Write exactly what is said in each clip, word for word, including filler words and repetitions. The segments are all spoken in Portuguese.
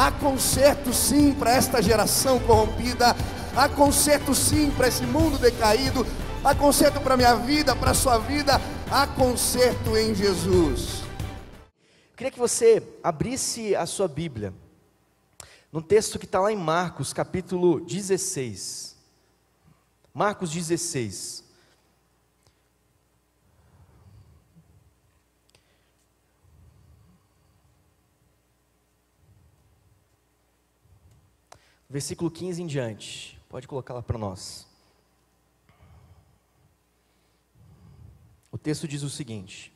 Há conserto sim para esta geração corrompida. Há conserto sim para esse mundo decaído. Há conserto para a minha vida, para a sua vida. Há conserto em Jesus. Eu queria que você abrisse a sua Bíblia num texto que está lá em Marcos, capítulo dezesseis. Marcos dezesseis. Versículo quinze em diante. Pode colocar lá para nós. O texto diz o seguinte: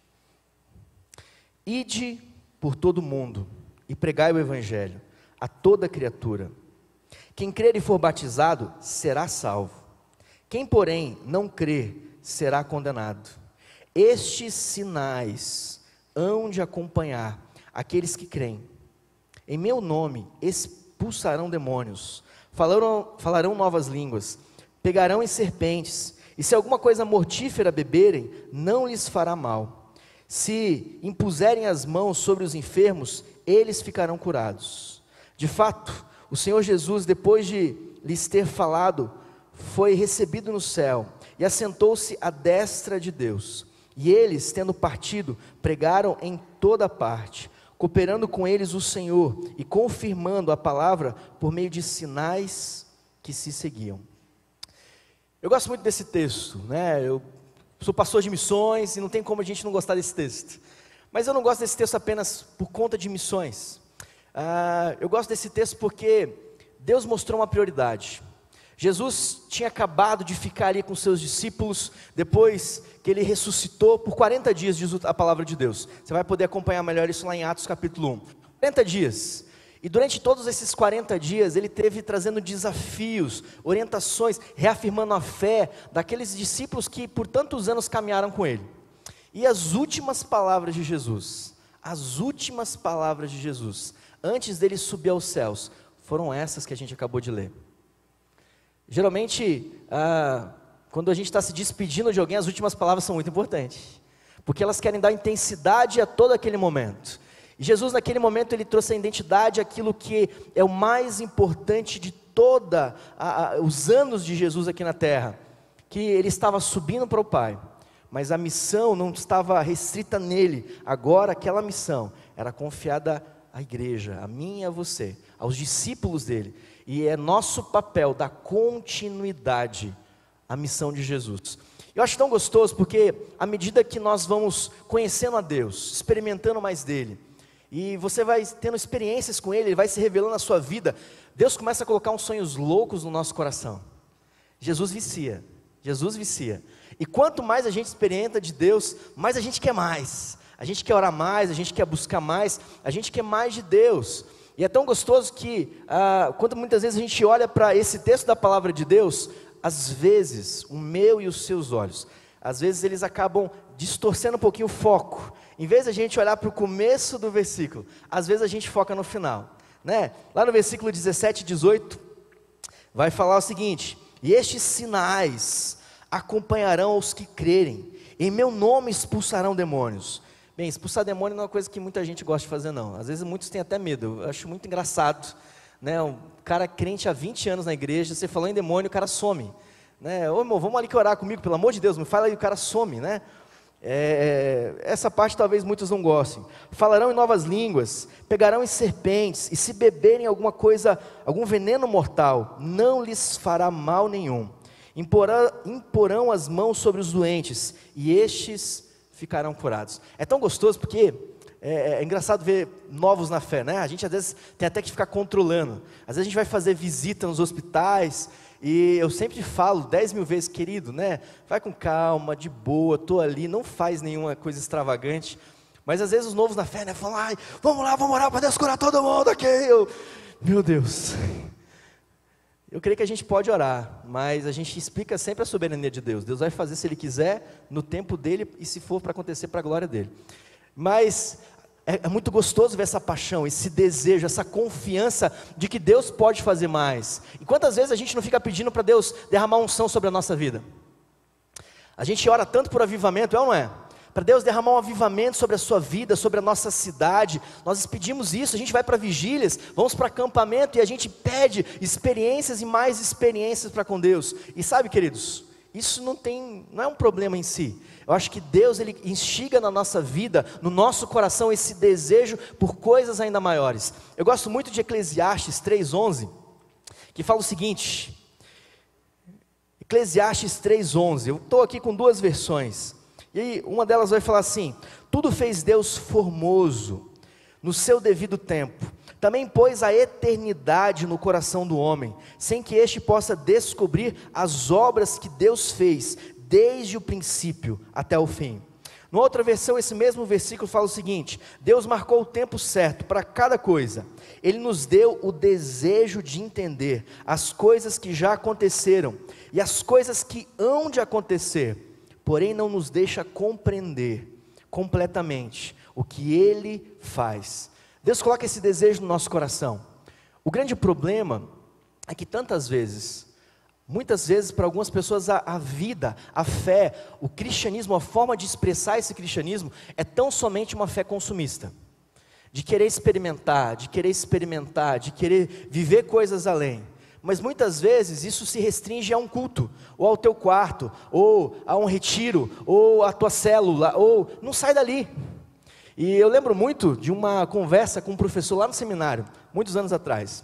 Ide por todo o mundo e pregai o evangelho a toda criatura. Quem crer e for batizado será salvo. Quem, porém, não crer será condenado. Estes sinais hão de acompanhar aqueles que creem. Em meu nome expulsarão demônios, falarão, falarão novas línguas, pegarão em serpentes, e se alguma coisa mortífera beberem, não lhes fará mal. Se impuserem as mãos sobre os enfermos, eles ficarão curados. De fato, o Senhor Jesus, depois de lhes ter falado, foi recebido no céu e assentou-se à destra de Deus. E eles, tendo partido, pregaram em toda parte, cooperando com eles o Senhor e confirmando a palavra por meio de sinais que se seguiam. Eu gosto muito desse texto, né? Eu sou pastor de missões e não tem como a gente não gostar desse texto. Mas eu não gosto desse texto apenas por conta de missões. Ah, eu gosto desse texto porque Deus mostrou uma prioridade. Jesus tinha acabado de ficar ali com seus discípulos, depois que ele ressuscitou por quarenta dias, diz a palavra de Deus. Você vai poder acompanhar melhor isso lá em Atos capítulo um. quarenta dias. E durante todos esses quarenta dias, ele teve trazendo desafios, orientações, reafirmando a fé daqueles discípulos que por tantos anos caminharam com ele. E as últimas palavras de Jesus, as últimas palavras de Jesus, antes dele subir aos céus, foram essas que a gente acabou de ler. Geralmente, ah, quando a gente está se despedindo de alguém, as últimas palavras são muito importantes, porque elas querem dar intensidade a todo aquele momento. E Jesus naquele momento ele trouxe a identidade, aquilo que é o mais importante de todos os anos de Jesus aqui na terra, que ele estava subindo para o Pai, mas a missão não estava restrita nele. Agora aquela missão era confiada à igreja, a mim e a você, aos discípulos dele. E é nosso papel dar continuidade à missão de Jesus. Eu acho tão gostoso porque à medida que nós vamos conhecendo a Deus, experimentando mais dele, e você vai tendo experiências com ele, ele vai se revelando na sua vida, Deus começa a colocar uns sonhos loucos no nosso coração. Jesus vicia, Jesus vicia. E quanto mais a gente experimenta de Deus, mais a gente quer mais. A gente quer orar mais, a gente quer buscar mais, a gente quer mais de Deus. E é tão gostoso que, ah, quando muitas vezes a gente olha para esse texto da palavra de Deus, às vezes, o meu e os seus olhos, às vezes eles acabam distorcendo um pouquinho o foco. Em vez de a gente olhar para o começo do versículo, às vezes a gente foca no final, né? Lá no versículo dezessete e dezoito, vai falar o seguinte: e estes sinais acompanharão os que crerem, em meu nome expulsarão demônios. Bem, expulsar demônio não é uma coisa que muita gente gosta de fazer não, às vezes muitos têm até medo. Eu acho muito engraçado, né? Um cara crente há vinte anos na igreja, você falou em demônio, o cara some, né? Ô irmão, vamos ali que orar comigo, pelo amor de Deus, me fala aí, o cara some, né? É, essa parte talvez muitos não gostem. Falarão em novas línguas, pegarão em serpentes, e se beberem alguma coisa, algum veneno mortal, não lhes fará mal nenhum. Imporão, imporão as mãos sobre os doentes, e estes ficarão curados. É tão gostoso porque é, é engraçado ver novos na fé, né? A gente às vezes tem até que ficar controlando. Às vezes a gente vai fazer visita nos hospitais, e eu sempre falo dez mil vezes, querido, né? Vai com calma, de boa, estou ali, não faz nenhuma coisa extravagante. Mas às vezes os novos na fé, né? Falam, ai, vamos lá, vamos orar para Deus curar todo mundo aqui. Eu, meu Deus. Eu creio que a gente pode orar, mas a gente explica sempre a soberania de Deus. Deus vai fazer se Ele quiser, no tempo dEle, e se for para acontecer, para a glória dEle. Mas é, é muito gostoso ver essa paixão, esse desejo, essa confiança de que Deus pode fazer mais. E quantas vezes a gente não fica pedindo para Deus derramar unção sobre a nossa vida? A gente ora tanto por avivamento, é ou não é? para Deus derramar um avivamento sobre a sua vida, sobre a nossa cidade. Nós pedimos isso, a gente vai para vigílias, vamos para acampamento e a gente pede experiências e mais experiências para com Deus. E sabe, queridos, isso não tem, não é um problema em si. Eu acho que Deus, Ele instiga na nossa vida, no nosso coração, esse desejo por coisas ainda maiores. Eu gosto muito de Eclesiastes três, onze, que fala o seguinte, Eclesiastes três, onze, eu estou aqui com duas versões, e aí uma delas vai falar assim: tudo fez Deus formoso, no seu devido tempo, também pôs a eternidade no coração do homem, sem que este possa descobrir as obras que Deus fez, desde o princípio até o fim. Numa outra versão, esse mesmo versículo fala o seguinte: Deus marcou o tempo certo para cada coisa, Ele nos deu o desejo de entender as coisas que já aconteceram, e as coisas que hão de acontecer, porém não nos deixa compreender completamente o que Ele faz. Deus coloca esse desejo no nosso coração. O grande problema é que tantas vezes, muitas vezes para algumas pessoas a, a vida, a fé, o cristianismo, a forma de expressar esse cristianismo é tão somente uma fé consumista, de querer experimentar, de querer experimentar, de querer viver coisas além. Mas muitas vezes isso se restringe a um culto, ou ao teu quarto, ou a um retiro, ou à tua célula, ou não sai dali. E eu lembro muito de uma conversa com um professor lá no seminário, muitos anos atrás.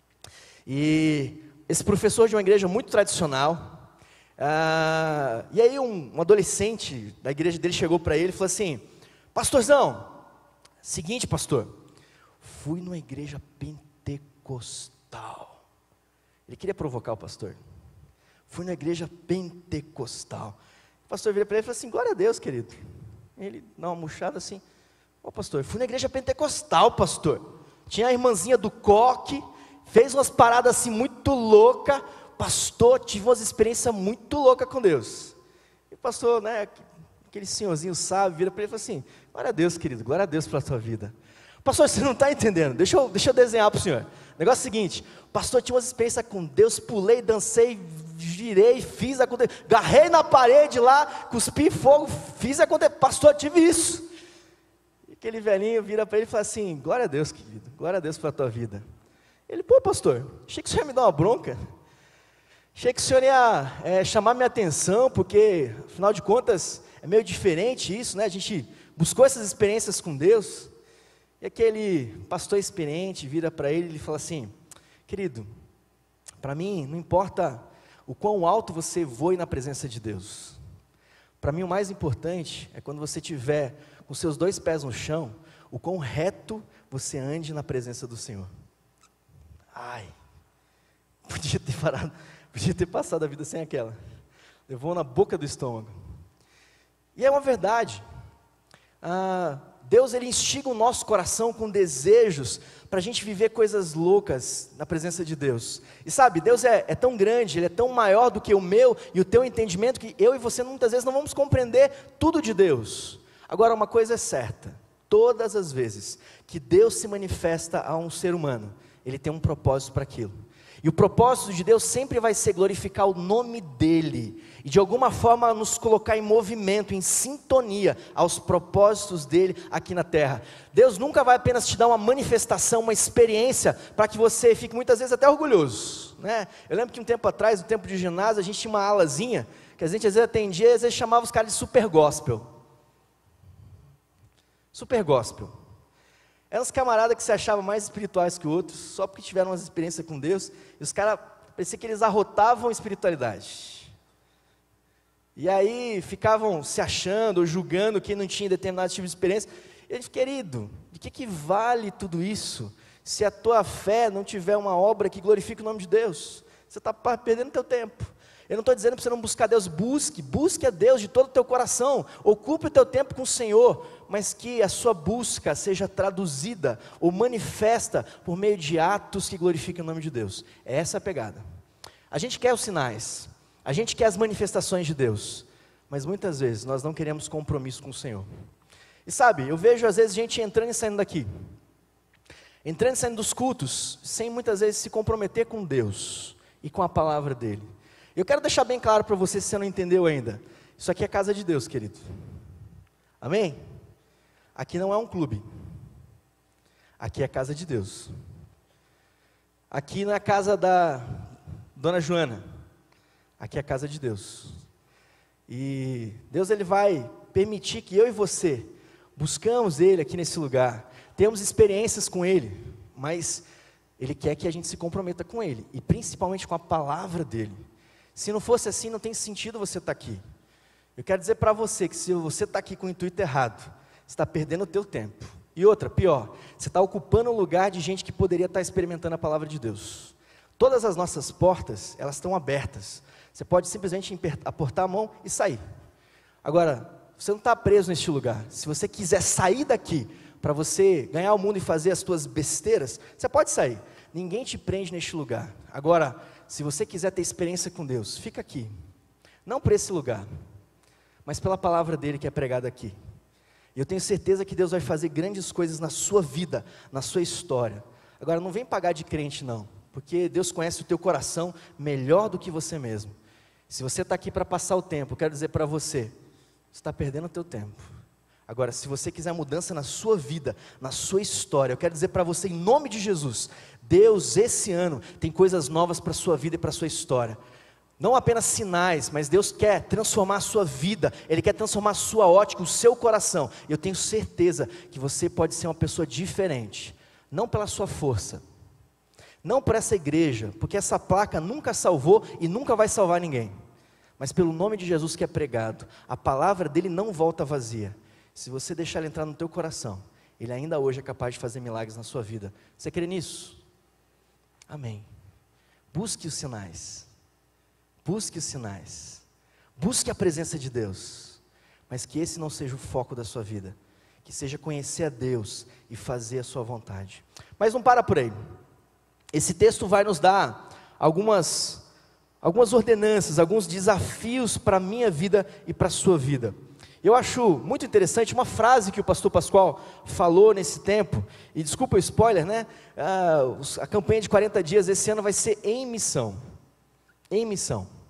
E esse professor de uma igreja muito tradicional, ah, e aí um, um adolescente da igreja dele chegou para ele e falou assim: pastorzão, seguinte pastor, fui numa igreja pentecostal. Ele queria provocar o pastor. Fui na igreja pentecostal. O pastor vira para ele e falou assim: glória a Deus, querido. Ele dá uma murchada assim: ô pastor, fui na igreja pentecostal, pastor. Tinha a irmãzinha do coque, fez umas paradas assim muito loucas. Pastor, tive umas experiências muito loucas com Deus. E o pastor, né, aquele senhorzinho sábio, vira para ele e fala assim: glória a Deus, querido, glória a Deus pela tua vida. Pastor, você não está entendendo, deixa eu, deixa eu desenhar para o senhor. O negócio é o seguinte: pastor, tinha umas experiências com Deus, pulei, dancei, girei, fiz acontecer, agarrei na parede lá, cuspi fogo, fiz acontecer. Pastor, tive isso. E aquele velhinho vira para ele e fala assim: glória a Deus, querido, glória a Deus pela tua vida. Ele: pô pastor, achei que o senhor ia me dar uma bronca, achei que o senhor ia é, chamar minha atenção, porque afinal de contas é meio diferente isso, né? A gente buscou essas experiências com Deus. E aquele pastor experiente vira para ele e fala assim: querido, para mim não importa o quão alto você voe na presença de Deus, para mim o mais importante é quando você estiver com seus dois pés no chão, o quão reto você ande na presença do Senhor. Ai, podia ter parado, podia ter passado a vida sem aquela, levou na boca do estômago. E é uma verdade. ah, Deus, Ele instiga o nosso coração com desejos para a gente viver coisas loucas na presença de Deus. E sabe, Deus é, é tão grande, Ele é tão maior do que o meu e o teu entendimento, que eu e você muitas vezes não vamos compreender tudo de Deus. Agora, uma coisa é certa: todas as vezes que Deus se manifesta a um ser humano, Ele tem um propósito para aquilo. E o propósito de Deus sempre vai ser glorificar o nome dEle, e de alguma forma nos colocar em movimento, em sintonia aos propósitos dEle aqui na terra. Deus nunca vai apenas te dar uma manifestação, uma experiência, para que você fique muitas vezes até orgulhoso, né? Eu lembro que um tempo atrás, no tempo de ginásio, a gente tinha uma alazinha, que a gente às vezes atendia, às vezes chamava os caras de super gospel. Super gospel. Eram uns camaradas que se achavam mais espirituais que outros, só porque tiveram umas experiências com Deus, e os caras, parecia que eles arrotavam a espiritualidade. E aí ficavam se achando, ou julgando quem não tinha determinado tipo de experiência. E eu disse: querido, de que, que vale tudo isso, se a tua fé não tiver uma obra que glorifique o nome de Deus? Você está perdendo teu tempo. Eu não estou dizendo para você não buscar Deus, busque, busque a Deus de todo o teu coração, ocupe o teu tempo com o Senhor, mas que a sua busca seja traduzida ou manifesta por meio de atos que glorifiquem o nome de Deus. É essa a pegada. A gente quer os sinais, a gente quer as manifestações de Deus, mas muitas vezes nós não queremos compromisso com o Senhor. E sabe, eu vejo às vezes gente entrando e saindo daqui, entrando e saindo dos cultos, sem muitas vezes se comprometer com Deus e com a palavra dEle. Eu quero deixar bem claro para você, se você não entendeu ainda, isso aqui é casa de Deus, querido. Amém? Aqui não é um clube. Aqui é a casa de Deus. Aqui não é a casa da Dona Joana. Aqui é a casa de Deus. E Deus ele vai permitir que eu e você buscamos Ele aqui nesse lugar. Temos experiências com Ele, mas Ele quer que a gente se comprometa com Ele. E principalmente com a palavra dEle. Se não fosse assim, não tem sentido você estar aqui. Eu quero dizer para você que se você está aqui com o intuito errado, você está perdendo o teu tempo. E outra, pior, você está ocupando o lugar de gente que poderia estar experimentando a palavra de Deus. Todas as nossas portas, elas estão abertas. Você pode simplesmente apertar a mão e sair. Agora, você não está preso neste lugar. Se você quiser sair daqui, para você ganhar o mundo e fazer as suas besteiras, você pode sair. Ninguém te prende neste lugar. Agora, se você quiser ter experiência com Deus, fica aqui. Não por esse lugar, mas pela palavra dEle que é pregada aqui. E eu tenho certeza que Deus vai fazer grandes coisas na sua vida, na sua história. Agora, não vem pagar de crente não, porque Deus conhece o teu coração melhor do que você mesmo. Se você está aqui para passar o tempo, eu quero dizer para você, você está perdendo o teu tempo. Agora, se você quiser mudança na sua vida, na sua história, eu quero dizer para você, em nome de Jesus, Deus esse ano tem coisas novas para a sua vida e para a sua história. Não apenas sinais, mas Deus quer transformar a sua vida, Ele quer transformar a sua ótica, o seu coração. E eu tenho certeza que você pode ser uma pessoa diferente, não pela sua força, não por essa igreja, porque essa placa nunca salvou e nunca vai salvar ninguém, mas pelo nome de Jesus que é pregado. A palavra dEle não volta vazia. Se você deixar Ele entrar no teu coração, Ele ainda hoje é capaz de fazer milagres na sua vida. Você crê nisso? Amém. Busque os sinais. Busque os sinais, busque a presença de Deus, mas que esse não seja o foco da sua vida, que seja conhecer a Deus e fazer a sua vontade. Mas não para por aí, esse texto vai nos dar algumas, algumas ordenanças, alguns desafios para a minha vida e para a sua vida. Eu acho muito interessante uma frase que o pastor Pascoal falou nesse tempo, e desculpa o spoiler, né? Ah, a campanha de quarenta dias esse ano vai ser em missão, em missão.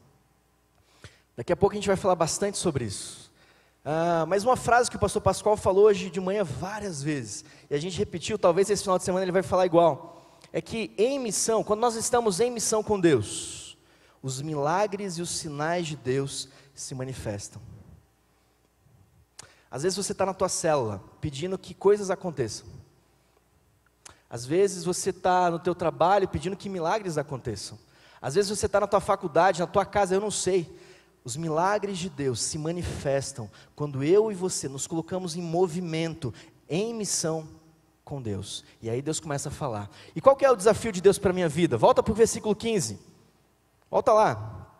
Daqui a pouco a gente vai falar bastante sobre isso. Ah, mas uma frase que o pastor Pascoal falou hoje de manhã várias vezes, e a gente repetiu, talvez esse final de semana ele vai falar igual, é que em missão, quando nós estamos em missão com Deus, os milagres e os sinais de Deus se manifestam. Às vezes você está na tua célula, pedindo que coisas aconteçam. Às vezes você está no teu trabalho, pedindo que milagres aconteçam. Às vezes você está na tua faculdade, na tua casa, eu não sei. Os milagres de Deus se manifestam quando eu e você nos colocamos em movimento, em missão com Deus. E aí Deus começa a falar. E qual que é o desafio de Deus para a minha vida? Volta para o versículo quinze. Volta lá.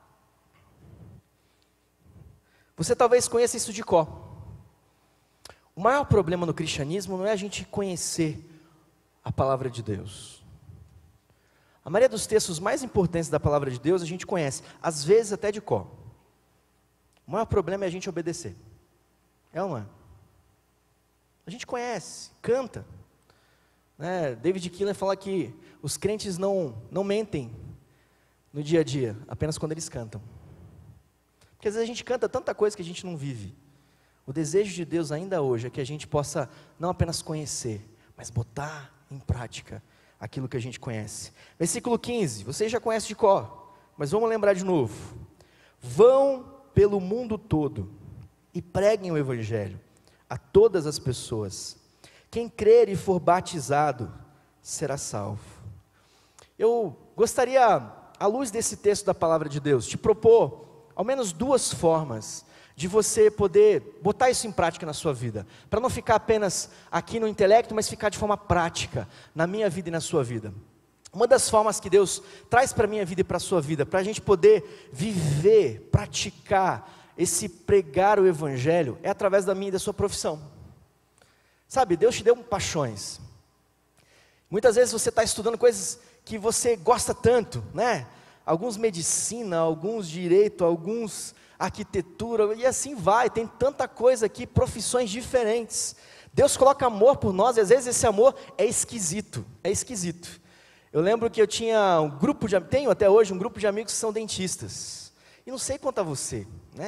Você talvez conheça isso de cor. O maior problema no cristianismo não é a gente conhecer a palavra de Deus. A maioria dos textos mais importantes da palavra de Deus a gente conhece, às vezes até de cor. O maior problema é a gente obedecer. É ou não é? A gente conhece, canta. Né? David Keeler fala que os crentes não, não mentem no dia a dia, apenas quando eles cantam. Porque às vezes a gente canta tanta coisa que a gente não vive. O desejo de Deus ainda hoje é que a gente possa não apenas conhecer, mas botar em prática aquilo que a gente conhece. Versículo quinze, vocês já conhecem de cor, mas vamos lembrar de novo. Vão pelo mundo todo e preguem o evangelho a todas as pessoas. Quem crer e for batizado será salvo. Eu gostaria, à luz desse texto da palavra de Deus, te propor ao menos duas formas de você poder botar isso em prática na sua vida, para não ficar apenas aqui no intelecto, mas ficar de forma prática na minha vida e na sua vida. Uma das formas que Deus traz para a minha vida e para a sua vida, para a gente poder viver, praticar esse pregar o evangelho, é através da minha e da sua profissão. Sabe, Deus te deu paixões. Muitas vezes você está estudando coisas que você gosta tanto, né? Alguns medicina, alguns direito, alguns arquitetura, e assim vai, tem tanta coisa aqui, profissões diferentes. Deus coloca amor por nós, e às vezes esse amor é esquisito, é esquisito. Eu lembro que eu tinha um grupo de, tenho até hoje um grupo de amigos que são dentistas, e não sei quanto a você, né?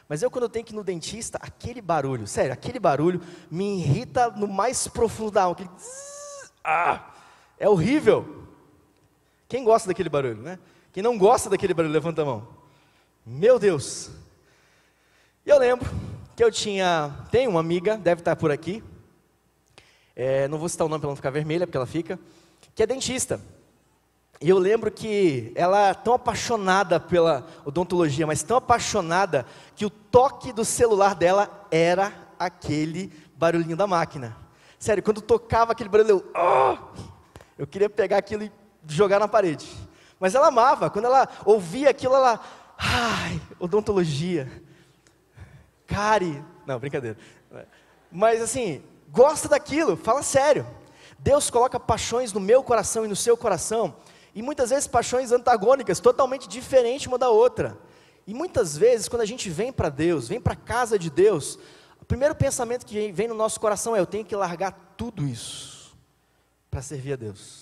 Mas eu, quando eu tenho que ir no dentista, aquele barulho, sério, aquele barulho me irrita no mais profundo da alma. Aquele... Ah, é horrível. Quem gosta daquele barulho, né? Quem não gosta daquele barulho, levanta a mão. Meu Deus. E eu lembro que eu tinha, tenho uma amiga, deve estar por aqui, é, não vou citar o nome para ela não ficar vermelha, porque ela fica, que é dentista. E eu lembro que ela é tão apaixonada pela odontologia, mas tão apaixonada, que o toque do celular dela era aquele barulhinho da máquina. Sério, quando tocava aquele barulho, eu, oh, eu queria pegar aquilo e jogar na parede. Mas ela amava, quando ela ouvia aquilo, ela, ai, odontologia, cárie, não, brincadeira. Mas assim, gosta daquilo, fala sério. Deus coloca paixões no meu coração e no seu coração, e muitas vezes paixões antagônicas, totalmente diferentes uma da outra. E muitas vezes, quando a gente vem para Deus, vem para a casa de Deus, o primeiro pensamento que vem no nosso coração é: eu tenho que largar tudo isso para servir a Deus.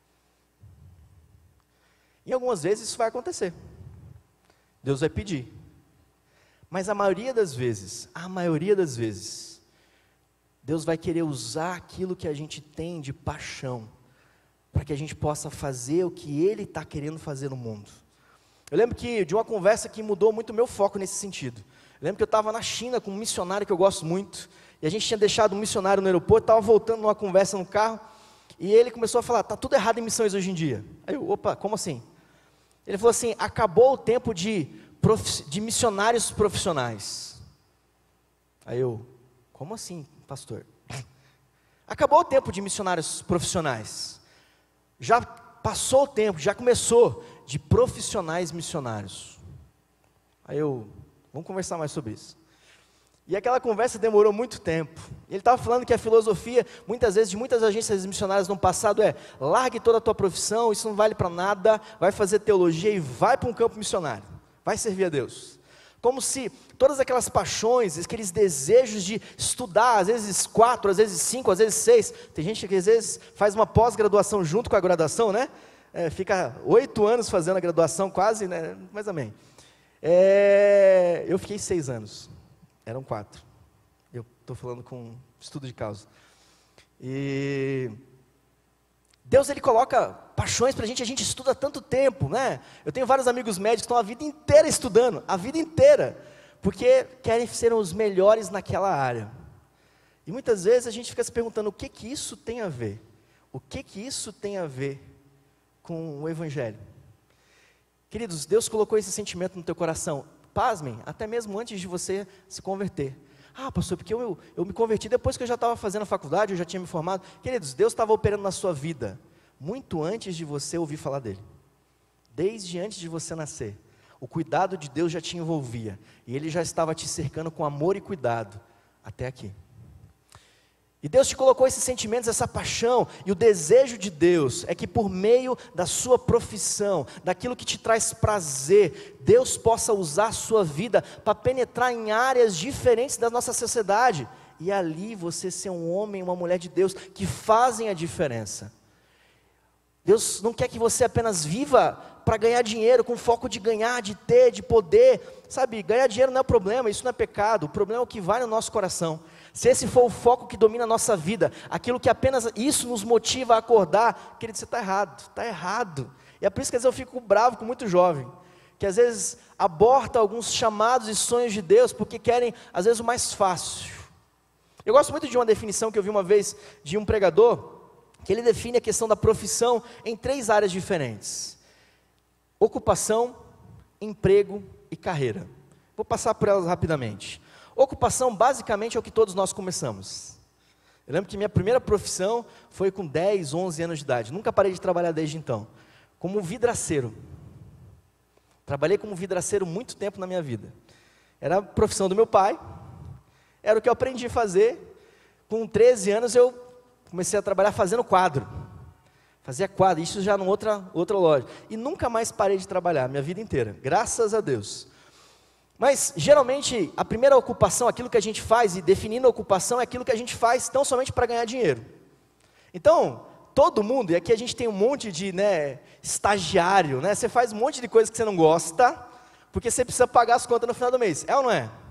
E algumas vezes isso vai acontecer. Deus vai pedir. Mas a maioria das vezes, a maioria das vezes, Deus vai querer usar aquilo que a gente tem de paixão, para que a gente possa fazer o que Ele está querendo fazer no mundo. Eu lembro que de uma conversa que mudou muito o meu foco nesse sentido. Eu lembro que eu estava na China com um missionário que eu gosto muito, e a gente tinha deixado um missionário no aeroporto, estava voltando numa conversa no carro, e ele começou a falar: está tudo errado em missões hoje em dia. Aí eu, opa, como assim? Ele falou assim: acabou o tempo de, prof... de missionários profissionais. Aí eu, como assim, pastor? Acabou o tempo de missionários profissionais. Já passou o tempo, já começou de profissionais missionários. Aí eu, vamos conversar mais sobre isso. E aquela conversa demorou muito tempo. Ele estava falando que a filosofia, muitas vezes, de muitas agências missionárias no passado é: largue toda a tua profissão, isso não vale para nada, vai fazer teologia e vai para um campo missionário, vai servir a Deus. Como se todas aquelas paixões, aqueles desejos de estudar, às vezes quatro, às vezes cinco, às vezes seis, tem gente que às vezes faz uma pós-graduação junto com a graduação, né? É, fica oito anos fazendo a graduação quase, né? Mas amém. É, eu fiquei seis anos. Eram quatro. Eu estou falando com estudo de causa. E Deus, Ele coloca paixões para a gente, a gente estuda há tanto tempo, né? Eu tenho vários amigos médicos que estão a vida inteira estudando, a vida inteira, porque querem ser os melhores naquela área. E muitas vezes a gente fica se perguntando: o que que isso tem a ver? O que que isso tem a ver com o Evangelho? Queridos, Deus colocou esse sentimento no teu coração. Pasmem, até mesmo antes de você se converter. Ah, pastor, porque eu, eu, eu me converti depois que eu já estava fazendo a faculdade, eu já tinha me formado. Queridos, Deus estava operando na sua vida muito antes de você ouvir falar dele. Desde antes de você nascer. O cuidado de Deus já te envolvia. E Ele já estava te cercando com amor e cuidado até aqui. E Deus te colocou esses sentimentos, essa paixão, e o desejo de Deus é que por meio da sua profissão, daquilo que te traz prazer, Deus possa usar a sua vida para penetrar em áreas diferentes da nossa sociedade, e ali você ser um homem, uma mulher de Deus, que fazem a diferença. Deus não quer que você apenas viva para ganhar dinheiro, com foco de ganhar, de ter, de poder, sabe, ganhar dinheiro não é problema, isso não é pecado, o problema é o que vai no nosso coração. Se esse for o foco que domina a nossa vida, aquilo que apenas isso nos motiva a acordar, querido, você está errado, está errado. E é por isso que às vezes eu fico bravo com muito jovem, que às vezes aborta alguns chamados e sonhos de Deus, porque querem às vezes o mais fácil. Eu gosto muito de uma definição que eu vi uma vez de um pregador, que ele define a questão da profissão em três áreas diferentes: ocupação, emprego e carreira. Vou passar por elas rapidamente. Ocupação, basicamente, é o que todos nós começamos. Eu lembro que minha primeira profissão foi com dez, onze anos de idade. Nunca parei de trabalhar desde então. Como vidraceiro. Trabalhei como vidraceiro muito tempo na minha vida. Era a profissão do meu pai. Era o que eu aprendi a fazer. Com treze anos eu comecei a trabalhar fazendo quadro. Fazia quadro, isso já numa outra, outra loja. E nunca mais parei de trabalhar, minha vida inteira. Graças a Deus. Mas, geralmente, a primeira ocupação, aquilo que a gente faz, e definindo a ocupação, é aquilo que a gente faz tão somente para ganhar dinheiro. Então, todo mundo, e aqui a gente tem um monte de, né, estagiário, né, você faz um monte de coisa que você não gosta, porque você precisa pagar as contas no final do mês, é ou não é?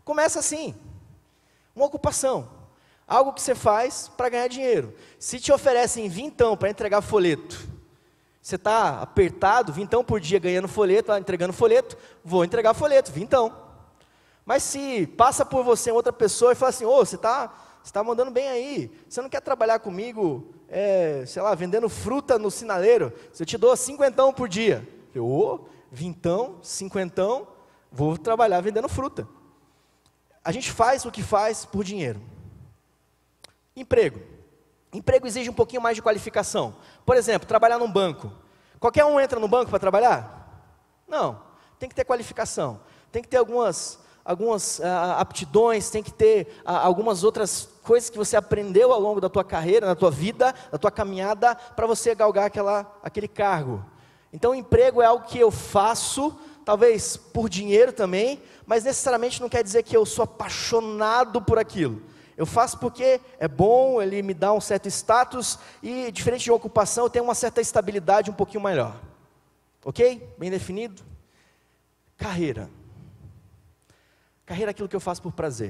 Começa assim, uma ocupação, algo que você faz para ganhar dinheiro. Se te oferecem vintão para entregar folheto, você está apertado, vintão por dia ganhando folheto, entregando folheto, vou entregar folheto, vintão. Mas se passa por você outra pessoa e fala assim, ô, você está você tá mandando bem aí, você não quer trabalhar comigo, é, sei lá, vendendo fruta no sinaleiro, eu te dou cinquentão por dia. Eu, ô, vintão, cinquentão, vou trabalhar vendendo fruta. A gente faz o que faz por dinheiro. Emprego. Emprego exige um pouquinho mais de qualificação. Por exemplo, trabalhar num banco. Qualquer um entra no banco para trabalhar? Não, tem que ter qualificação, tem que ter algumas... algumas ah, aptidões, tem que ter ah, algumas outras coisas que você aprendeu ao longo da tua carreira, na tua vida, da tua caminhada, para você galgar aquela, aquele cargo. Então o emprego é algo que eu faço, talvez por dinheiro também, mas necessariamente não quer dizer que eu sou apaixonado por aquilo. Eu faço porque é bom, ele me dá um certo status, e diferente de uma ocupação, eu tenho uma certa estabilidade um pouquinho melhor. Ok? Bem definido? Carreira. Carreira é aquilo que eu faço por prazer.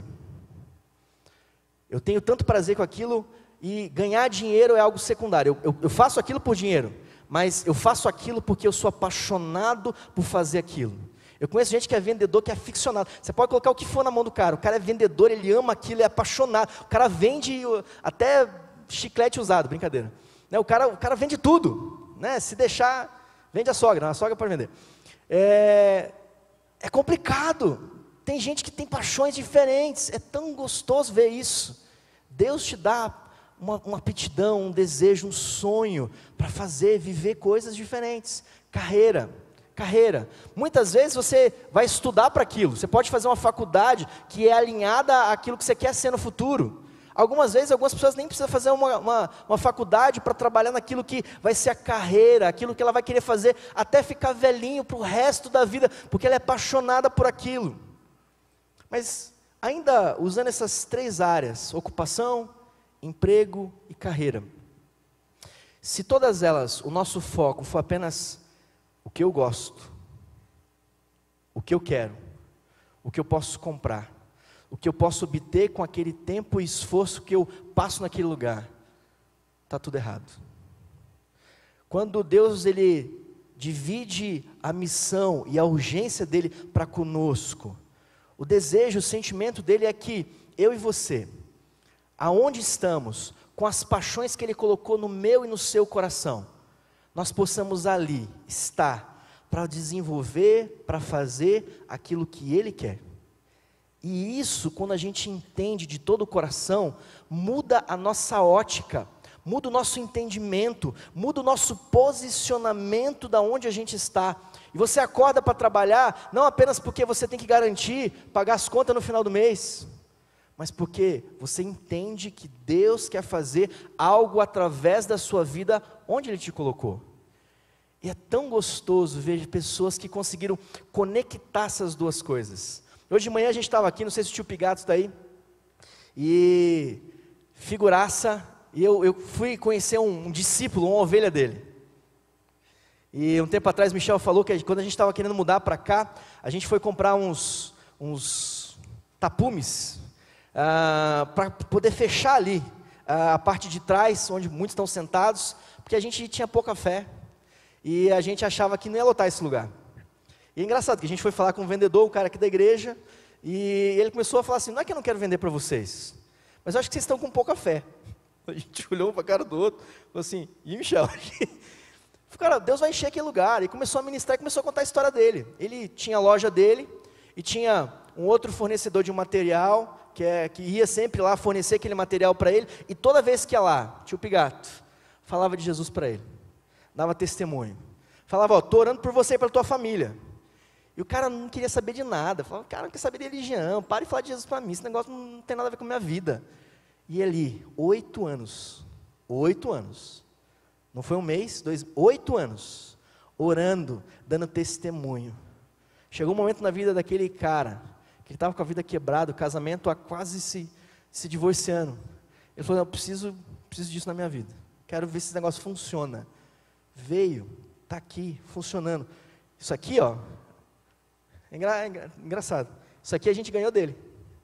Eu tenho tanto prazer com aquilo, e ganhar dinheiro é algo secundário. Eu, eu, eu faço aquilo por dinheiro, mas eu faço aquilo porque eu sou apaixonado por fazer aquilo. Eu conheço gente que é vendedor, que é aficionado. Você pode colocar o que for na mão do cara, o cara é vendedor, ele ama aquilo, é apaixonado. O cara vende até chiclete usado, brincadeira. Né? O, cara, o cara vende tudo, né? Se deixar, vende a sogra, a sogra pode vender. É, é complicado. Tem gente que tem paixões diferentes, é tão gostoso ver isso. Deus te dá uma, uma aptidão, um desejo, um sonho para fazer, viver coisas diferentes. Carreira, carreira. Muitas vezes você vai estudar para aquilo, você pode fazer uma faculdade que é alinhada àquilo que você quer ser no futuro. Algumas vezes, algumas pessoas nem precisam fazer uma, uma, uma faculdade para trabalhar naquilo que vai ser a carreira, aquilo que ela vai querer fazer até ficar velhinho para o resto da vida, porque ela é apaixonada por aquilo. Mas ainda usando essas três áreas, ocupação, emprego e carreira, se todas elas, o nosso foco for apenas o que eu gosto, o que eu quero, o que eu posso comprar, o que eu posso obter com aquele tempo e esforço que eu passo naquele lugar, está tudo errado. Quando Deus ele divide a missão e a urgência dele para conosco, o desejo, o sentimento dele é que eu e você, aonde estamos, com as paixões que ele colocou no meu e no seu coração, nós possamos ali estar para desenvolver, para fazer aquilo que ele quer. E isso, quando a gente entende de todo o coração, muda a nossa ótica, muda o nosso entendimento, muda o nosso posicionamento da onde a gente está. E você acorda para trabalhar, não apenas porque você tem que garantir, pagar as contas no final do mês, mas porque você entende que Deus quer fazer algo através da sua vida, onde Ele te colocou. E é tão gostoso ver pessoas que conseguiram conectar essas duas coisas. Hoje de manhã a gente estava aqui, não sei se o tio Pigato está aí, e figuraça, e eu, eu fui conhecer um, um discípulo, uma ovelha dele. E um tempo atrás Michel falou que quando a gente estava querendo mudar para cá, a gente foi comprar uns, uns tapumes, ah, para poder fechar ali, ah, a parte de trás, onde muitos estão sentados, porque a gente tinha pouca fé, e a gente achava que não ia lotar esse lugar. E é engraçado que a gente foi falar com um vendedor, um cara aqui da igreja, e ele começou a falar assim, não é que eu não quero vender para vocês, mas eu acho que vocês estão com pouca fé. A gente olhou para a cara do outro, falou assim, e Michel? Cara, Deus vai encher aquele lugar, e começou a ministrar, e começou a contar a história dele. Ele tinha a loja dele, e tinha um outro fornecedor de um material, que, é, que ia sempre lá fornecer aquele material para ele, e toda vez que ia lá, tio Pigato, falava de Jesus para ele, dava testemunho, falava, ó, estou orando por você e pela tua família. E o cara não queria saber de nada, falava, cara, não quer saber de religião, para de falar de Jesus para mim, esse negócio não tem nada a ver com a minha vida. E ali, oito anos, oito anos, não foi um mês, dois, oito anos, orando, dando testemunho. Chegou um momento na vida daquele cara, que ele estava com a vida quebrada, o casamento a quase se, se divorciando. Ele falou, eu preciso, preciso disso na minha vida, quero ver se esse negócio funciona. Veio, está aqui, funcionando. Isso aqui, ó, é, engra, é engra, engraçado, isso aqui a gente ganhou dele.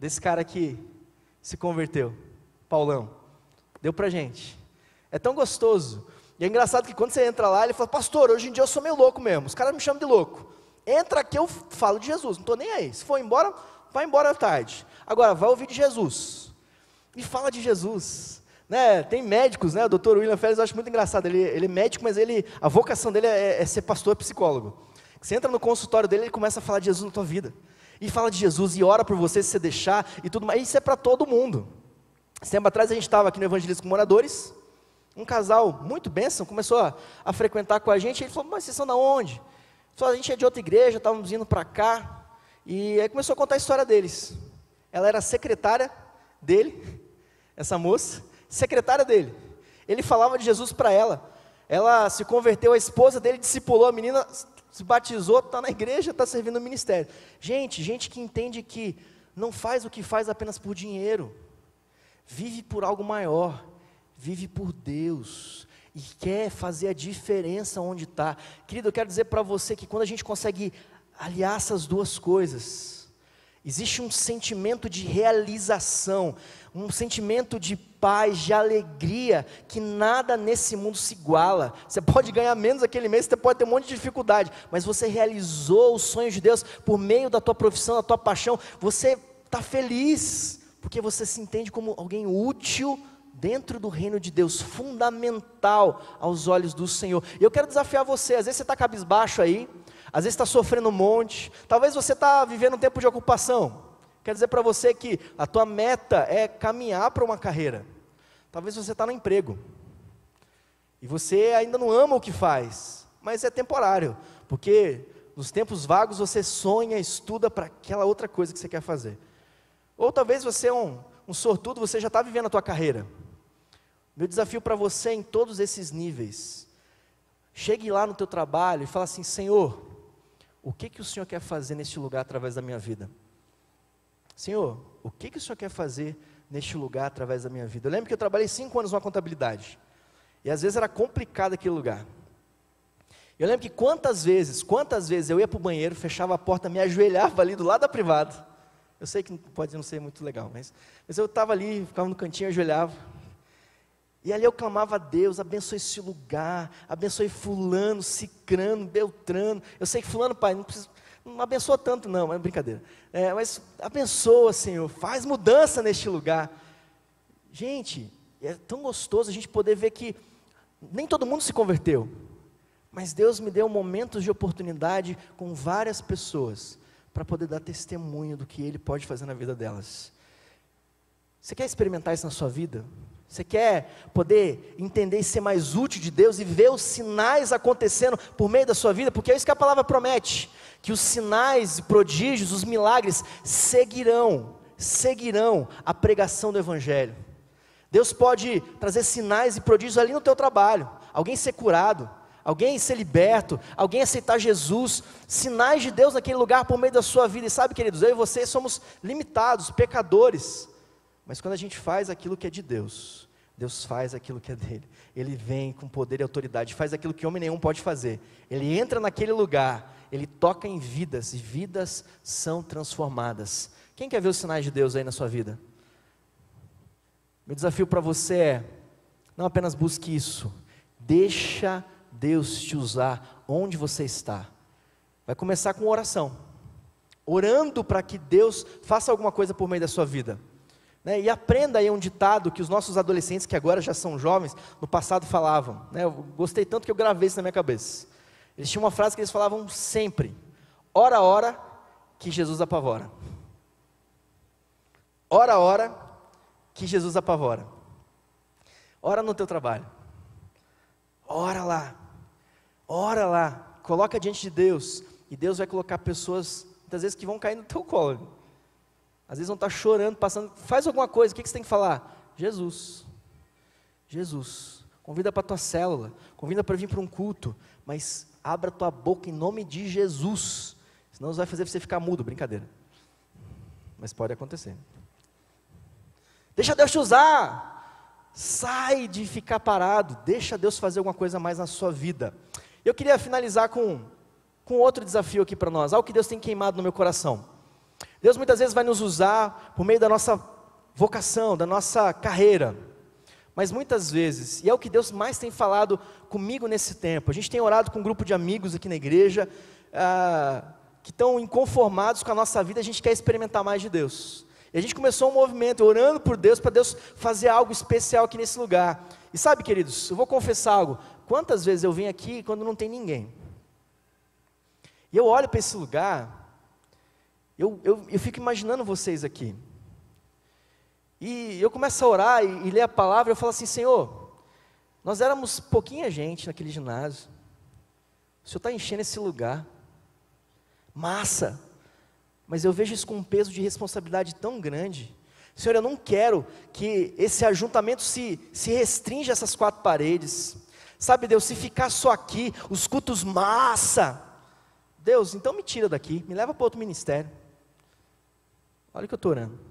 desse cara que se converteu, Paulão. Deu pra gente. É tão gostoso. E é engraçado que quando você entra lá, ele fala, pastor, hoje em dia eu sou meio louco mesmo, os caras me chamam de louco. Entra aqui, eu falo de Jesus, não estou nem aí. Se for embora, vai embora à tarde. Agora, vai ouvir de Jesus. E fala de Jesus. Né? Tem médicos, né? O doutor William Félix, eu acho muito engraçado. Ele, ele é médico, mas ele, a vocação dele é, é ser pastor, psicólogo. Você entra no consultório dele, ele começa a falar de Jesus na tua vida. E fala de Jesus, e ora por você, se você deixar, e tudo mais. Isso é para todo mundo. Tempo atrás a gente estava aqui no Evangelismo com Moradores. Um casal muito bênção, começou a, a frequentar com a gente. E ele falou, mas vocês são da onde? Ele falou, a gente é de outra igreja, estávamos indo para cá. E aí começou a contar a história deles. Ela era secretária dele, essa moça, secretária dele. Ele falava de Jesus para ela. Ela se converteu, a esposa dele discipulou a menina, se batizou, está na igreja, está servindo no ministério. Gente, gente que entende que não faz o que faz apenas por dinheiro. Vive por algo maior. Vive por Deus. E quer fazer a diferença onde está. Querido, eu quero dizer para você que quando a gente consegue aliar essas duas coisas, existe um sentimento de realização, um sentimento de paz, de alegria, que nada nesse mundo se iguala. Você pode ganhar menos aquele mês, você pode ter um monte de dificuldade, mas você realizou os sonhos de Deus por meio da tua profissão, da tua paixão. Você está feliz, porque você se entende como alguém útil dentro do reino de Deus, fundamental aos olhos do Senhor. E eu quero desafiar você, às vezes você está cabisbaixo aí, às vezes está sofrendo um monte, talvez você está vivendo um tempo de ocupação. Quero dizer para você que a tua meta é caminhar para uma carreira. Talvez você está no emprego, e você ainda não ama o que faz, mas é temporário, porque nos tempos vagos você sonha, estuda para aquela outra coisa que você quer fazer. Ou talvez você é um, um sortudo, você já está vivendo a tua carreira. Meu desafio para você em todos esses níveis, chegue lá no teu trabalho e fala assim, Senhor, o que que o Senhor quer fazer neste lugar através da minha vida? Senhor, o que que o Senhor quer fazer neste lugar através da minha vida? Eu lembro que eu trabalhei cinco anos numa contabilidade, e às vezes era complicado aquele lugar. Eu lembro que quantas vezes, quantas vezes eu ia para o banheiro, fechava a porta, me ajoelhava ali do lado da privada. Eu sei que pode não ser muito legal, mas, mas eu estava ali, ficava no cantinho, ajoelhava. E ali eu clamava a Deus, abençoe esse lugar, abençoe fulano, cicrano, beltrano. Eu sei que fulano, pai, não, precisa, não abençoa tanto não, mas é brincadeira. É, mas abençoa, Senhor, faz mudança neste lugar. Gente, é tão gostoso a gente poder ver que nem todo mundo se converteu, mas Deus me deu momentos de oportunidade com várias pessoas, para poder dar testemunho do que Ele pode fazer na vida delas. Você quer experimentar isso na sua vida? Você quer poder entender e ser mais útil de Deus e ver os sinais acontecendo por meio da sua vida? Porque é isso que a palavra promete, que os sinais, prodígios, os milagres seguirão, seguirão a pregação do Evangelho. Deus pode trazer sinais e prodígios ali no teu trabalho, alguém ser curado, alguém ser liberto, alguém aceitar Jesus, sinais de Deus naquele lugar por meio da sua vida. E sabe, queridos, eu e você somos limitados, pecadores, mas quando a gente faz aquilo que é de Deus, Deus faz aquilo que é dele. Ele vem com poder e autoridade, faz aquilo que homem nenhum pode fazer. Ele entra naquele lugar, ele toca em vidas, e vidas são transformadas. Quem quer ver os sinais de Deus aí na sua vida? Meu desafio para você é, não apenas busque isso, deixa Deus te usar onde você está. Vai começar com oração, orando para que Deus faça alguma coisa por meio da sua vida, né? E aprenda aí um ditado que os nossos adolescentes, que agora já são jovens, no passado falavam, né? Eu gostei tanto que eu gravei isso na minha cabeça. Eles tinham uma frase que eles falavam sempre: ora, ora, que Jesus apavora. Ora, ora, que Jesus apavora. Ora no teu trabalho, ora lá, ora lá, coloca diante de Deus, e Deus vai colocar pessoas, muitas vezes, que vão cair no teu colo, às vezes vão estar chorando, passando, faz alguma coisa, o que você tem que falar? Jesus, Jesus, convida para a tua célula, convida para vir para um culto, mas abra tua boca em nome de Jesus, senão Deus vai fazer você ficar mudo, brincadeira, mas pode acontecer. Deixa Deus te usar, sai de ficar parado, deixa Deus fazer alguma coisa mais na sua vida. Eu queria finalizar com, com outro desafio aqui para nós, algo que Deus tem queimado no meu coração. Deus muitas vezes vai nos usar por meio da nossa vocação, da nossa carreira. Mas muitas vezes, e é o que Deus mais tem falado comigo nesse tempo, a gente tem orado com um grupo de amigos aqui na igreja, ah, que estão inconformados com a nossa vida, a gente quer experimentar mais de Deus. E a gente começou um movimento, orando por Deus, para Deus fazer algo especial aqui nesse lugar. E sabe, queridos, eu vou confessar algo, quantas vezes eu vim aqui quando não tem ninguém? E eu olho para esse lugar, eu, eu, eu fico imaginando vocês aqui. E eu começo a orar e, e ler a palavra, eu falo assim, Senhor, nós éramos pouquinha gente naquele ginásio, o Senhor está enchendo esse lugar, massa, mas eu vejo isso com um peso de responsabilidade tão grande. Senhor, eu não quero que esse ajuntamento se, se restrinja a essas quatro paredes, sabe Deus, se ficar só aqui, os cultos massa, Deus, então me tira daqui, me leva para outro ministério. Olha o que eu estou orando.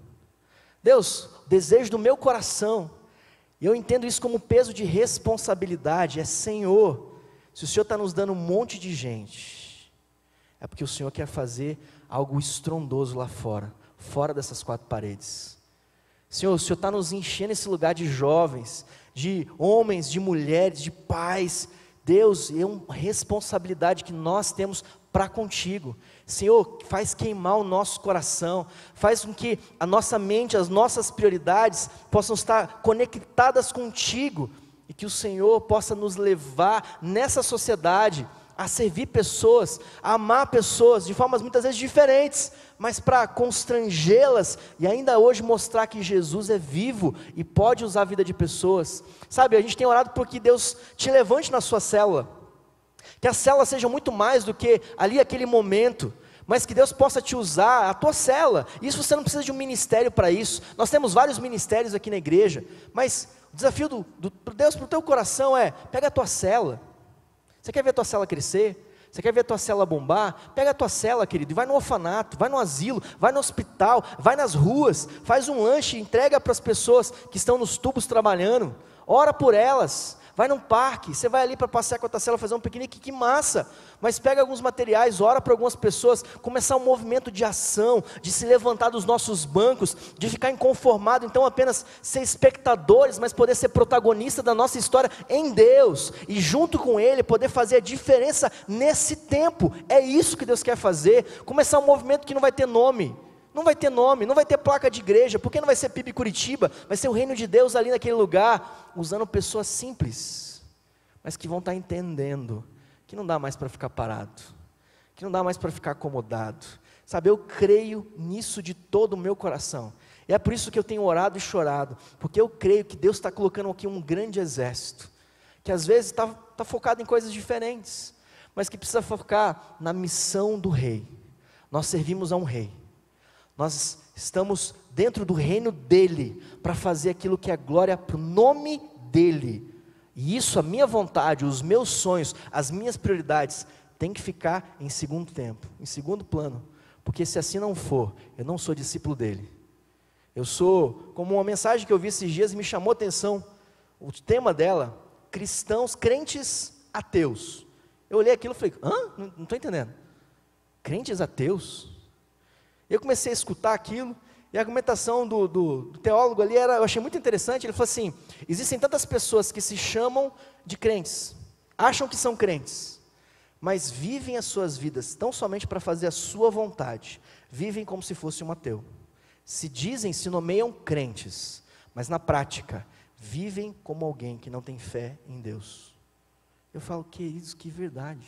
Deus, desejo do meu coração, e eu entendo isso como peso de responsabilidade, é Senhor, se o Senhor está nos dando um monte de gente, é porque o Senhor quer fazer algo estrondoso lá fora, fora dessas quatro paredes. Senhor, o Senhor está nos enchendo esse lugar de jovens, de homens, de mulheres, de pais. Deus, é uma responsabilidade que nós temos para contigo. Senhor, faz queimar o nosso coração, faz com que a nossa mente, as nossas prioridades possam estar conectadas contigo, e que o Senhor possa nos levar nessa sociedade a servir pessoas, a amar pessoas de formas muitas vezes diferentes, mas para constrangê-las e ainda hoje mostrar que Jesus é vivo e pode usar a vida de pessoas. Sabe, a gente tem orado por que Deus te levante na sua célula, que a célula seja muito mais do que ali aquele momento, mas que Deus possa te usar, a tua célula. Isso você não precisa de um ministério para isso, nós temos vários ministérios aqui na igreja, mas o desafio do, do, do Deus para o teu coração é, pega a tua célula. Você quer ver a tua célula crescer? Você quer ver a tua célula bombar? Pega a tua célula, querido, e vai no orfanato, vai no asilo, vai no hospital, vai nas ruas, faz um lanche, entrega para as pessoas que estão nos tubos trabalhando, ora por elas, vai num parque, você vai ali para passear com a tua célula, fazer um piquenique, que massa, mas pega alguns materiais, ora para algumas pessoas, começar um movimento de ação, de se levantar dos nossos bancos, de ficar inconformado, então apenas ser espectadores, mas poder ser protagonista da nossa história em Deus, e junto com Ele, poder fazer a diferença nesse tempo. É isso que Deus quer fazer, começar um movimento que não vai ter nome, não vai ter nome, não vai ter placa de igreja, porque não vai ser P I B Curitiba, vai ser o reino de Deus ali naquele lugar, usando pessoas simples, mas que vão estar entendendo, que não dá mais para ficar parado, que não dá mais para ficar acomodado, sabe, eu creio nisso de todo o meu coração, e é por isso que eu tenho orado e chorado, porque eu creio que Deus está colocando aqui um grande exército, que às vezes está tá focado em coisas diferentes, mas que precisa focar na missão do rei. Nós servimos a um rei, nós estamos dentro do reino dele, para fazer aquilo que é glória para o nome dele, e isso, a minha vontade, os meus sonhos, as minhas prioridades, tem que ficar em segundo tempo, em segundo plano, porque se assim não for, eu não sou discípulo dele, eu sou, como uma mensagem que eu vi esses dias, me chamou a atenção, o tema dela, cristãos, crentes ateus, eu olhei aquilo e falei, hã? Não estou entendendo, crentes ateus? Eu comecei a escutar aquilo, e a argumentação do, do, do teólogo ali, era, eu achei muito interessante, ele falou assim, existem tantas pessoas que se chamam de crentes, acham que são crentes, mas vivem as suas vidas tão somente para fazer a sua vontade, vivem como se fosse um ateu, se dizem, se nomeiam crentes, mas na prática, vivem como alguém que não tem fé em Deus. Eu falo, queridos, que verdade,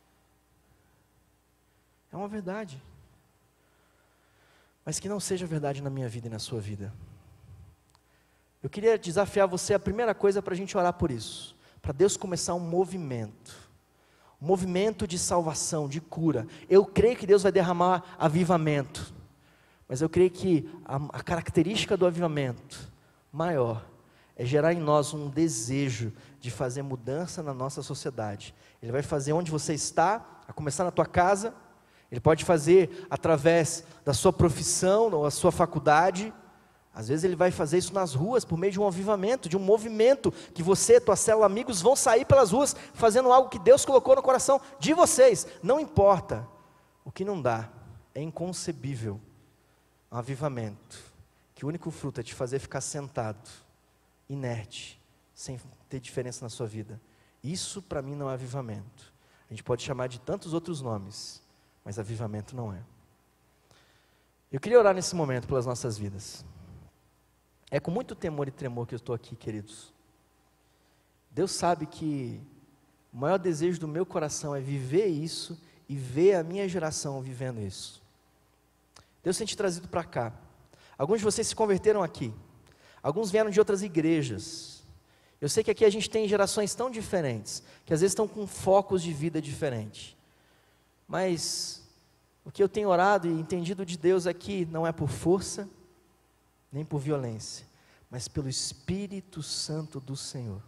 é uma verdade, mas que não seja verdade na minha vida e na sua vida. Eu queria desafiar você, a primeira coisa para a gente orar por isso, para Deus começar um movimento, um movimento de salvação, de cura. Eu creio que Deus vai derramar avivamento, mas eu creio que a, a característica do avivamento maior é gerar em nós um desejo de fazer mudança na nossa sociedade. Ele vai fazer onde você está, a começar na tua casa. Ele pode fazer através da sua profissão, ou a sua faculdade, às vezes ele vai fazer isso nas ruas, por meio de um avivamento, de um movimento, que você, tua célula, amigos, vão sair pelas ruas, fazendo algo que Deus colocou no coração de vocês, não importa, o que não dá, é inconcebível, um avivamento, que o único fruto é te fazer ficar sentado, inerte, sem ter diferença na sua vida. Isso para mim não é avivamento. A gente pode chamar de tantos outros nomes, mas avivamento não é. Eu queria orar nesse momento pelas nossas vidas. É com muito temor e tremor que eu estou aqui, queridos. Deus sabe que o maior desejo do meu coração é viver isso e ver a minha geração vivendo isso. Deus tem te trazido para cá. Alguns de vocês se converteram aqui. Alguns vieram de outras igrejas. Eu sei que aqui a gente tem gerações tão diferentes, que às vezes estão com focos de vida diferentes. Mas o que eu tenho orado e entendido de Deus aqui não é por força, nem por violência, mas pelo Espírito Santo do Senhor.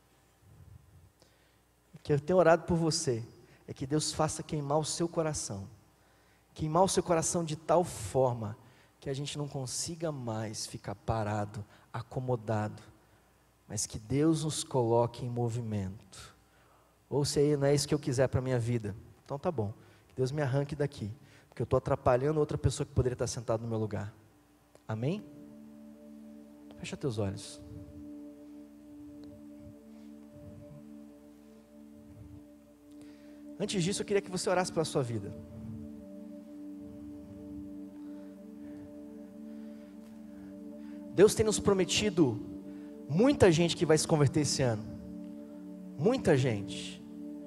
O que eu tenho orado por você é que Deus faça queimar o seu coração, queimar o seu coração de tal forma que a gente não consiga mais ficar parado, acomodado, mas que Deus nos coloque em movimento. Ou se aí não é isso que eu quiser para a minha vida, então tá bom, que Deus me arranque daqui, porque eu estou atrapalhando outra pessoa que poderia estar sentada no meu lugar. Amém? Fecha teus olhos. Antes disso, eu queria que você orasse pela sua vida. Deus tem nos prometido muita gente que vai se converter esse ano. Muita gente.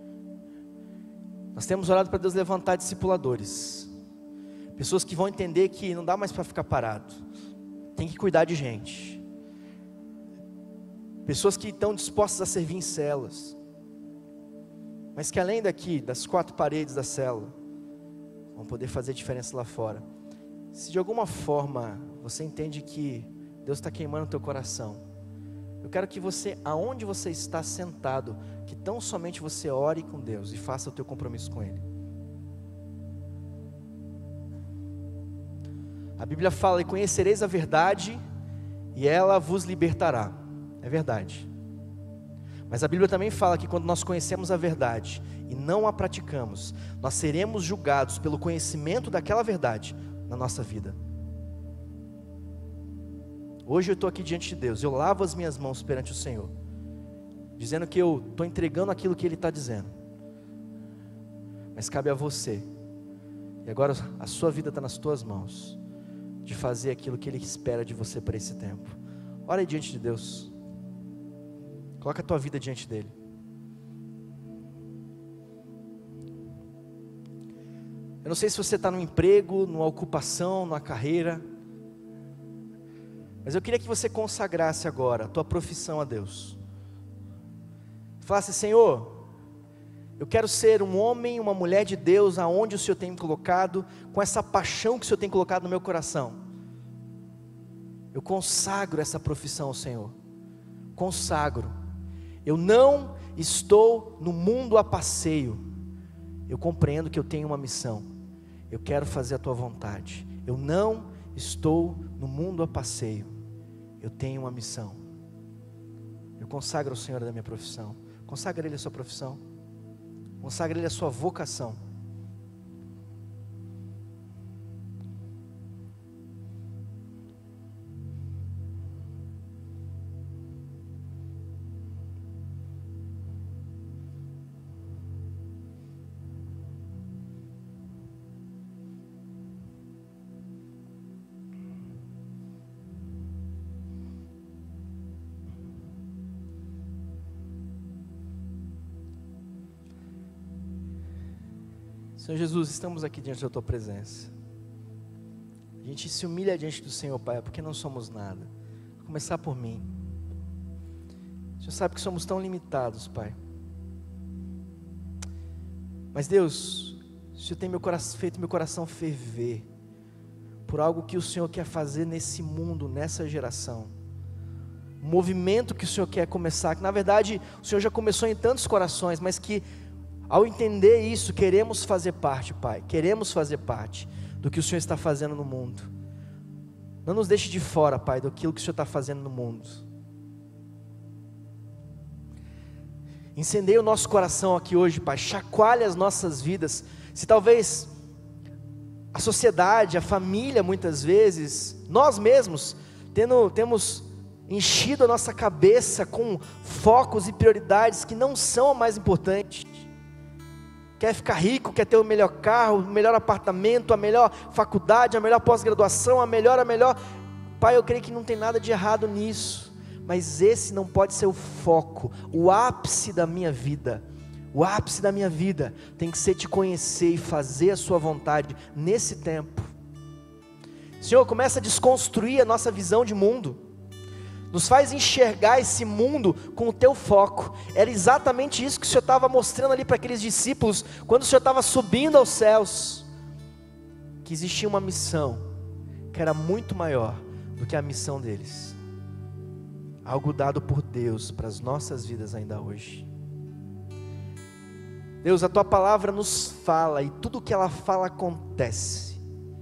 Nós temos orado para Deus levantar discipuladores. Pessoas que vão entender que não dá mais para ficar parado. Tem que cuidar de gente. Pessoas que estão dispostas a servir em células. Mas que além daqui, das quatro paredes da célula, vão poder fazer diferença lá fora. Se de alguma forma você entende que Deus está queimando o teu coração, eu quero que você, aonde você está sentado, que tão somente você ore com Deus e faça o teu compromisso com Ele. A Bíblia fala: e conhecereis a verdade, e ela vos libertará. É verdade. Mas a Bíblia também fala que quando nós conhecemos a verdade e não a praticamos, nós seremos julgados pelo conhecimento daquela verdade na nossa vida. Hoje eu estou aqui diante de Deus, eu lavo as minhas mãos perante o Senhor, dizendo que eu estou entregando aquilo que Ele está dizendo. Mas cabe a você, e agora a sua vida está nas tuas mãos, de fazer aquilo que Ele espera de você para esse tempo. Ora aí diante de Deus. Coloca a tua vida diante dEle. Eu não sei se você está no emprego, numa ocupação, numa carreira, mas eu queria que você consagrasse agora a tua profissão a Deus. Falasse: Senhor, eu quero ser um homem, uma mulher de Deus, aonde o Senhor tem me colocado, com essa paixão que o Senhor tem colocado no meu coração. Eu consagro essa profissão ao Senhor. Consagro. Eu não estou no mundo a passeio. Eu compreendo que eu tenho uma missão. Eu quero fazer a tua vontade. Eu não estou no mundo a passeio. Eu tenho uma missão. Eu consagro ao Senhor da minha profissão. Consagra Ele a sua profissão. Consagra Ele a sua vocação. Senhor Jesus, estamos aqui diante da Tua presença. A gente se humilha diante do Senhor, Pai, porque não somos nada. Vou começar por mim. O Senhor sabe que somos tão limitados, Pai. Mas Deus, o Senhor tem meu coração, feito meu coração ferver por algo que o Senhor quer fazer nesse mundo, nessa geração. Um movimento que o Senhor quer começar, que na verdade o Senhor já começou em tantos corações, mas que ao entender isso, queremos fazer parte, Pai, queremos fazer parte do que o Senhor está fazendo no mundo. Não nos deixe de fora, Pai, daquilo que o Senhor está fazendo no mundo. Incendeia o nosso coração aqui hoje, Pai, chacoalha as nossas vidas. Se talvez a sociedade, a família, muitas vezes, nós mesmos, tendo, temos enchido a nossa cabeça com focos e prioridades que não são a mais importante. Quer ficar rico, quer ter o melhor carro, o melhor apartamento, a melhor faculdade, a melhor pós-graduação, a melhor, a melhor... Pai, eu creio que não tem nada de errado nisso, mas esse não pode ser o foco, o ápice da minha vida. O ápice da minha vida tem que ser te conhecer e fazer a sua vontade nesse tempo. Senhor, começa a desconstruir a nossa visão de mundo, nos faz enxergar esse mundo com o teu foco. Era exatamente isso que o Senhor estava mostrando ali para aqueles discípulos, quando o Senhor estava subindo aos céus, que existia uma missão, que era muito maior do que a missão deles, algo dado por Deus para as nossas vidas ainda hoje. Deus, a Tua palavra nos fala, e tudo que ela fala acontece,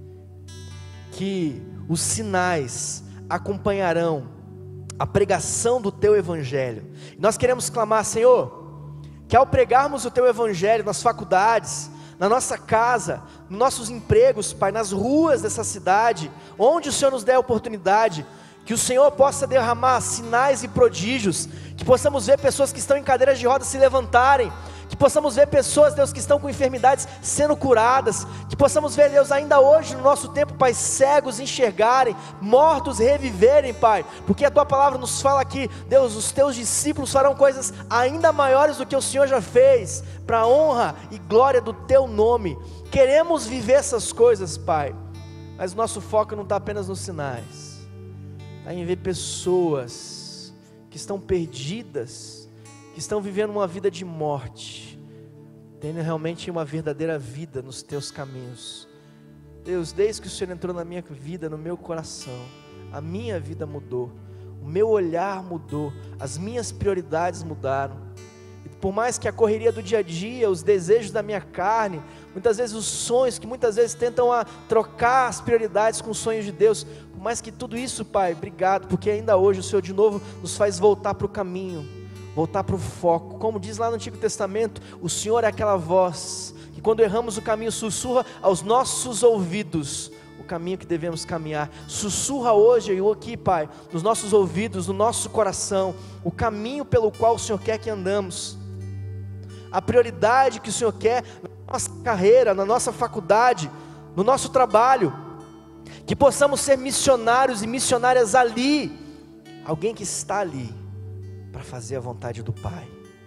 que os sinais acompanharão a pregação do Teu Evangelho. Nós queremos clamar, Senhor, que ao pregarmos o Teu Evangelho nas faculdades, na nossa casa, nos nossos empregos, Pai, nas ruas dessa cidade, onde o Senhor nos der a oportunidade, que o Senhor possa derramar sinais e prodígios, que possamos ver pessoas que estão em cadeiras de rodas se levantarem, que possamos ver pessoas, Deus, que estão com enfermidades sendo curadas, que possamos ver, Deus, ainda hoje no nosso tempo, Pai, cegos enxergarem, mortos reviverem, Pai, porque a Tua palavra nos fala que, Deus, os Teus discípulos farão coisas ainda maiores do que o Senhor já fez, para a honra e glória do Teu nome. Queremos viver essas coisas, Pai, mas o nosso foco não está apenas nos sinais, está em ver pessoas que estão perdidas, que estão vivendo uma vida de morte, tendo realmente uma verdadeira vida nos Teus caminhos. Deus, desde que o Senhor entrou na minha vida, no meu coração, a minha vida mudou, o meu olhar mudou, as minhas prioridades mudaram. E por mais que a correria do dia a dia, os desejos da minha carne, muitas vezes os sonhos que muitas vezes tentam a trocar as prioridades com os sonhos de Deus, por mais que tudo isso, Pai, obrigado, porque ainda hoje o Senhor de novo nos faz voltar para o caminho, voltar para o foco. Como diz lá no Antigo Testamento, o Senhor é aquela voz que quando erramos o caminho sussurra aos nossos ouvidos o caminho que devemos caminhar. Sussurra hoje eu aqui, Pai, nos nossos ouvidos, no nosso coração, o caminho pelo qual o Senhor quer que andamos, a prioridade que o Senhor quer na nossa carreira, na nossa faculdade, no nosso trabalho, que possamos ser missionários e missionárias ali, alguém que está ali para fazer a vontade do Pai.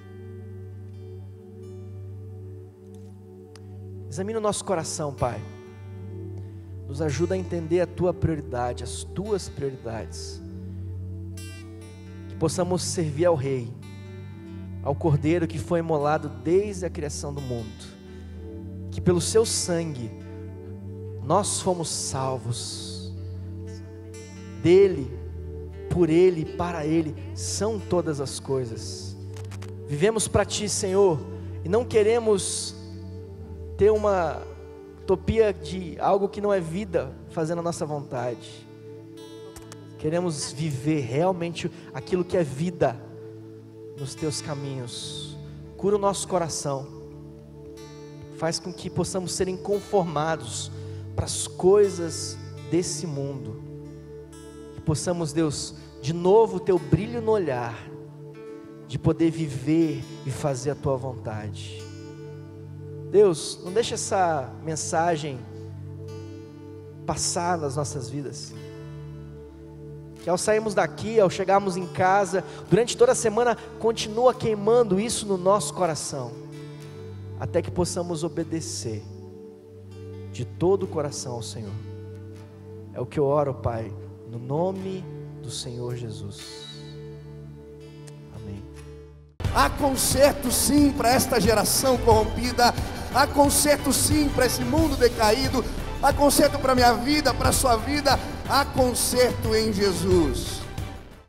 Examina o nosso coração, Pai, nos ajuda a entender a Tua prioridade, as Tuas prioridades, que possamos servir ao Rei, ao Cordeiro que foi imolado desde a criação do mundo, que pelo Seu sangue nós fomos salvos, dele, por Ele, para Ele, são todas as coisas. Vivemos para Ti, Senhor, e não queremos ter uma utopia de algo que não é vida, fazendo a nossa vontade. Queremos viver realmente aquilo que é vida nos Teus caminhos. Cura o nosso coração, faz com que possamos ser inconformados para as coisas desse mundo, que possamos, Deus, de novo ter o brilho no olhar, de poder viver e fazer a Tua vontade. Deus, não deixa essa mensagem passar nas nossas vidas, que ao sairmos daqui, ao chegarmos em casa, durante toda a semana, continua queimando isso no nosso coração, até que possamos obedecer de todo o coração ao Senhor. É o que eu oro, Pai, no nome do Senhor Jesus. Amém. Há conserto sim para esta geração corrompida, há conserto sim para esse mundo decaído, há conserto para a minha vida, para a sua vida, há conserto em Jesus.